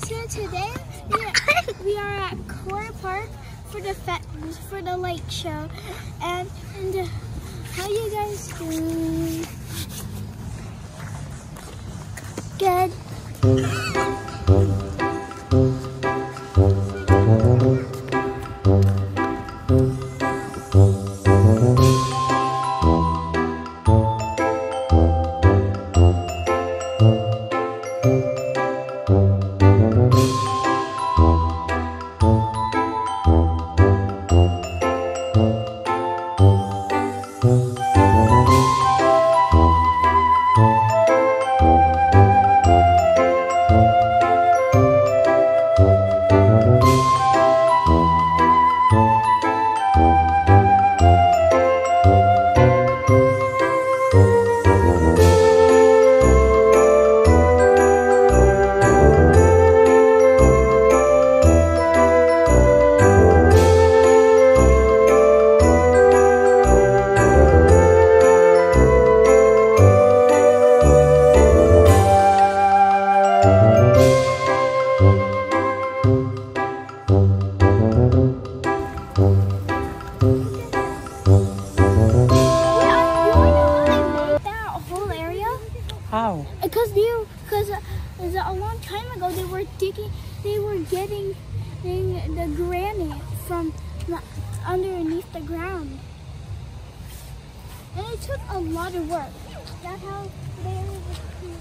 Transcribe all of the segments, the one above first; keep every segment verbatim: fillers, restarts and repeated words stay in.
So today we are, we are at Cora Park for the fe for the light show, and and uh, how you guys doing? Good. How? Because they, because uh, a long time ago they were digging, they were getting, getting the granite from underneath the ground, and it took a lot of work. That's how they were able to do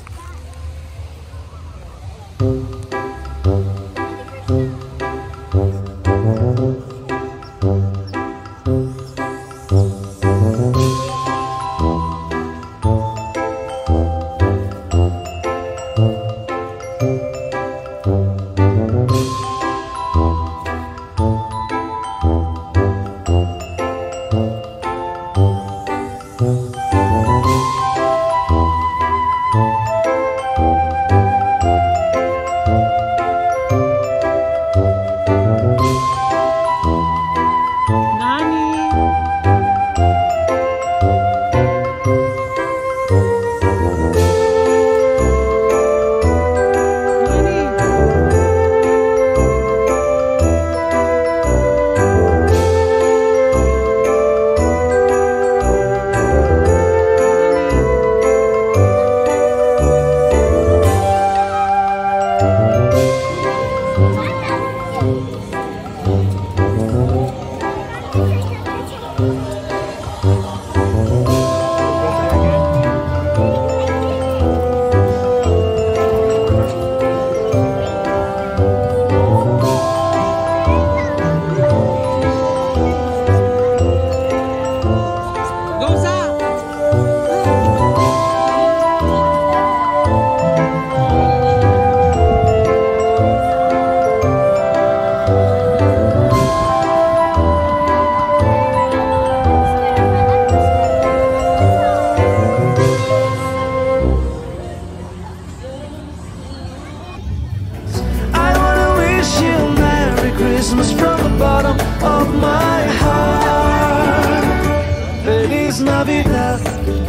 Christmas from the bottom of my heart. Feliz Navidad,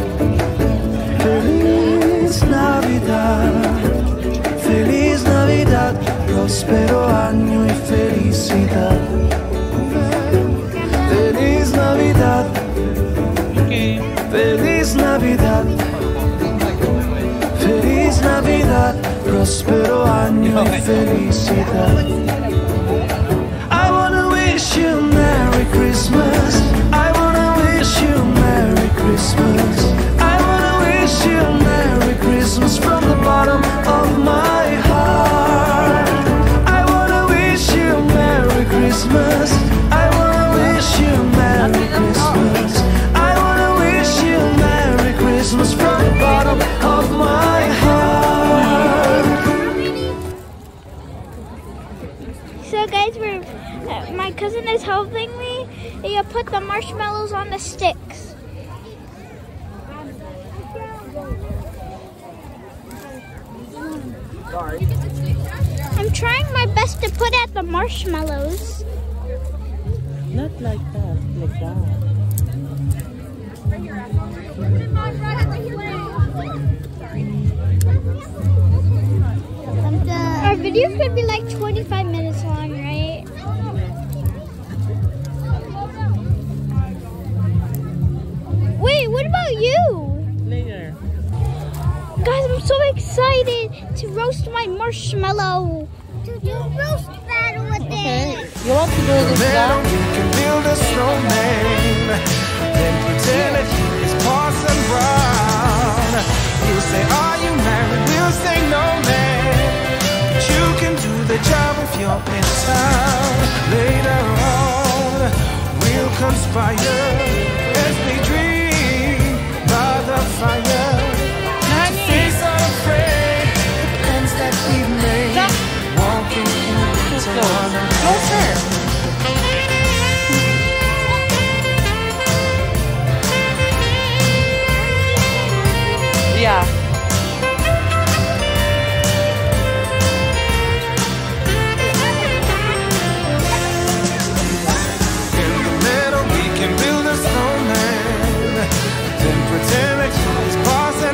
Feliz Navidad, Feliz Navidad, próspero año y felicidad. Feliz Navidad, Feliz Navidad, Feliz Navidad, próspero año y felicidad. Wish you Merry Christmas. I wanna wish you Merry Christmas. I wanna wish you Merry Christmas from the bottom of my heart. I wanna wish you Merry Christmas. I wanna wish you Merry Christmas. I wanna wish you Merry Christmas from the bottom of my heart. So guys, we're uh, my cousin is helping me. You put the marshmallows on the sticks. Sorry. I'm trying my best to put out the marshmallows. Not like that, like that. Our video video's gonna be like twenty-five minutes long, right? Wait, what about you? Later. Guys, I'm so excited to roast my marshmallow. To do roast battle with Okay. it. You want to do this Metal, now? we can build a snowman. Then pretend that it's Parson Brown. You say, are you married? We'll say no, man. But you can do the job if you're in town. Later on, we'll conspire as we dream by the fire. To face unafraid the plans that we've made. Walking into one Closer. Yeah. in the middle, we can build a snowman. Then pretend that it's Parson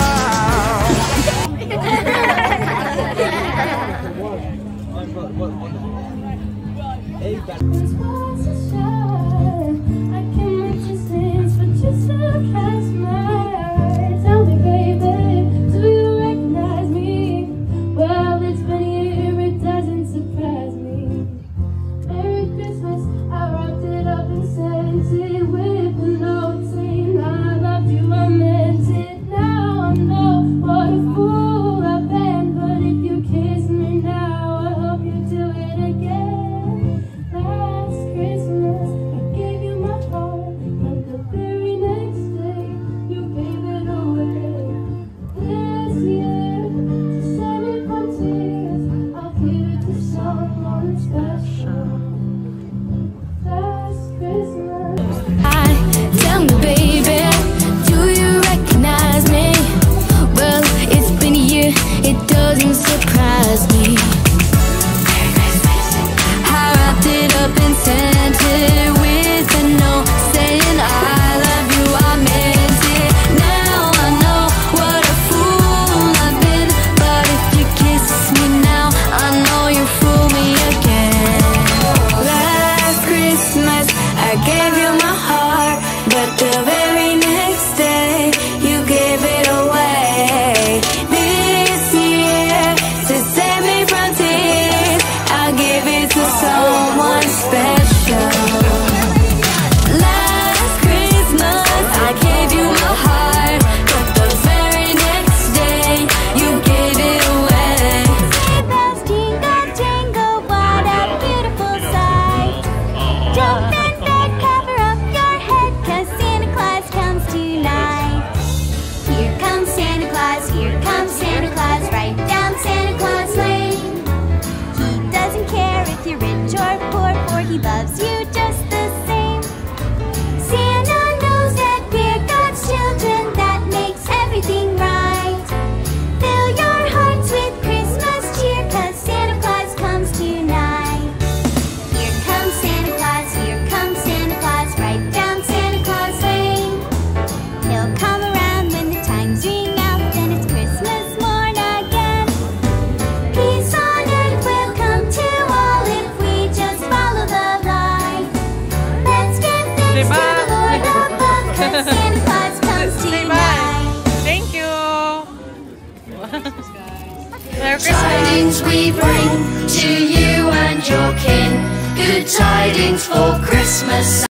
Tidings we bring to you and your kin. Good tidings for Christmas.